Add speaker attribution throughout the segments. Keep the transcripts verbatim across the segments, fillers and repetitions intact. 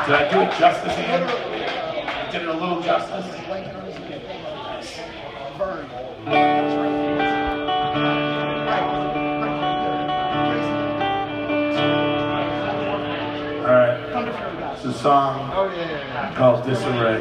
Speaker 1: Did I do it justice, Ian? I did it a little justice. Alright, it's a song called Disarray.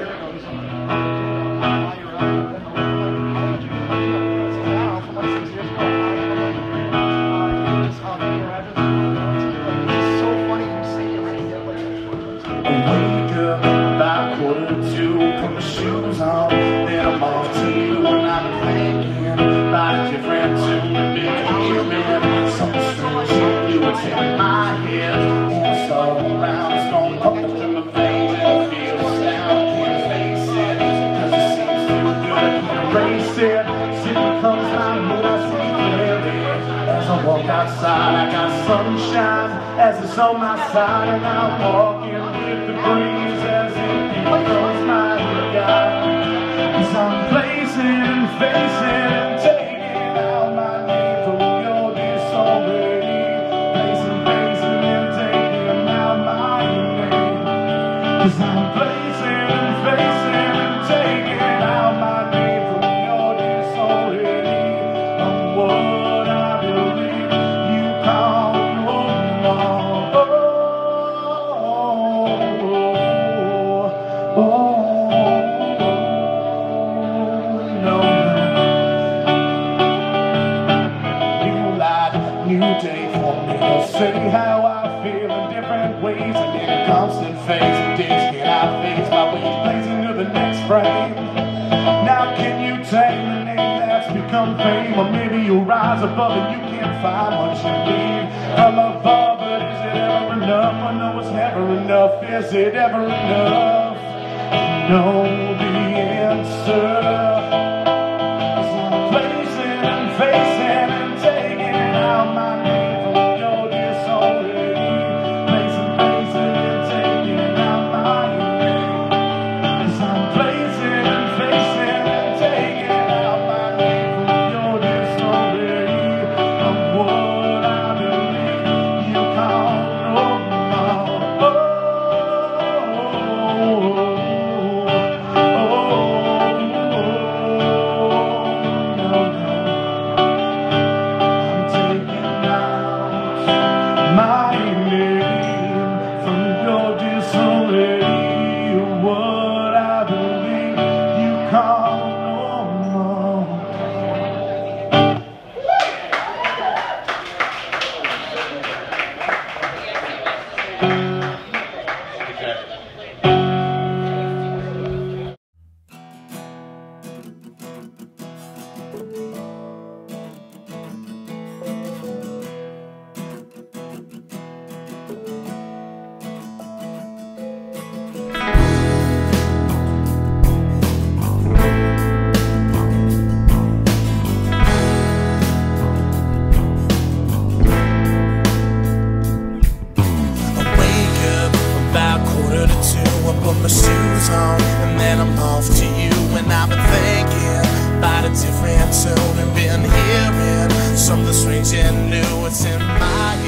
Speaker 1: Shoes on, then I'm off to you, and I'm thinking about a different tune and being human. Something strange you do, it's in my head, and it's all around, it's gonna pump through my veins, and it feels down, can't face it, cause it seems too good, I can't erase it. Still comes my mood, I see clearly, as I walk outside, I got sunshine, as it's on my side, and I'm walking with the breeze, as it becomes my cause I'm placing and facing and taking out my name from your disobey. Placing, facing and taking out my name. Cause I'm placing and facing and taking out my name from your disobey. I'm what I believe you call normal. Oh, oh, oh. New day for me to say how I feel in different ways, and in a constant phase of days can I face my ways blazing to the next frame. Now can you take the name that's become fame, or maybe you'll rise above and you can't find what you need from above, but is it ever enough? I know it's never enough. Is it ever enough? No, the answer is I'm placing and facing and taking out my name from your disorder. Placing, placing and taking out my name. Cause I'm placing and facing and taking out my name from your disorder. I'm what I believe you call normal. Oh, oh, oh, oh, no, no. My name from your disarray, what I believe you call normal. Put my shoes on and then I'm off to you, and I've been thinking about a different tune and been hearing something strange and new. It's in my